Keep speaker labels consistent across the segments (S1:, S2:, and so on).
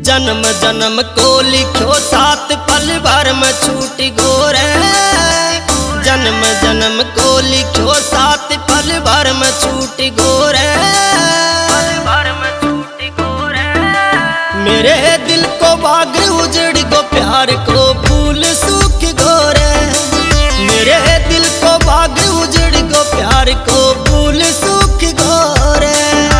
S1: जन्म जन्म को लिखो साथ पल भर में छूट गोरे। जन्म जन्म को लिखो साथ पल भर में छूट गोरे। मेरे दिल को बाग उजड़ गो प्यार को फूल सूख गोरे। मेरे दिल को बाग उजड़ गो प्यार को फूल सूख गोरे।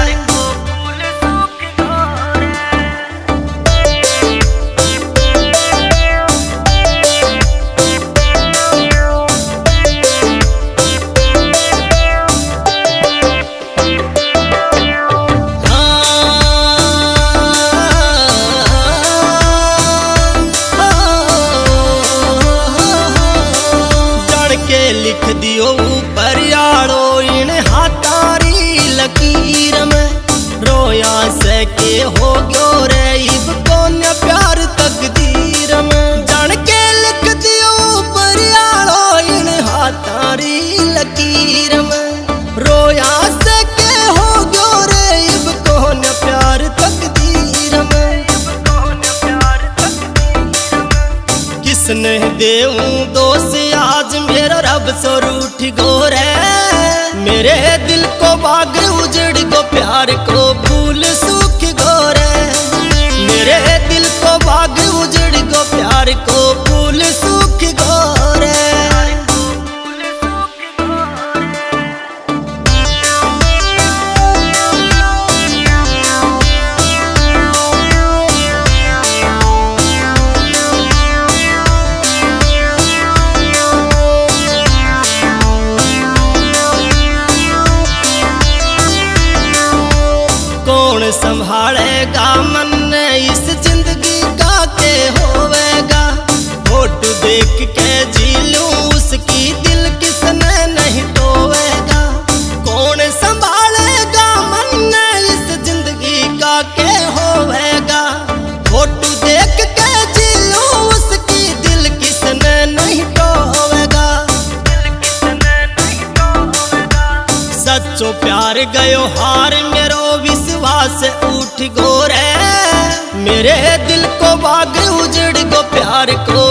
S1: लिख दियो ऊपर यारो इन हाथारी लकीर में। रोया से के हो गयो रे इब कौन प्यार तकदीर में। जान के लिख दियो ऊपर यारो इन हाथारी लकीर में। रोया से के हो गयो रे इब कौन प्यार तकदीर में। किसने देऊं दोष आज मेरा रब सो रूठ गोरे। मेरे दिल को बाग उजड़ गो प्यार को फूल सूख गोरे। मेरे दिल को बाग उजड़ गो प्यार को फूल सूख गोरे। संभालेगा मन इस जिंदगी का के होवेगा। फोटो देख के जी लूं उसकी दिल किसने नहीं टोवेगा। कौन संभालेगा मन इस जिंदगी का के होवेगा। फोटो देख के जी लूं उसकी दिल किसने नहीं टोवेगा। सच्चो प्यार गयो हार मेरो विश्वास उठ गोरे। मेरे दिल को बाग उजड़ गो प्यार को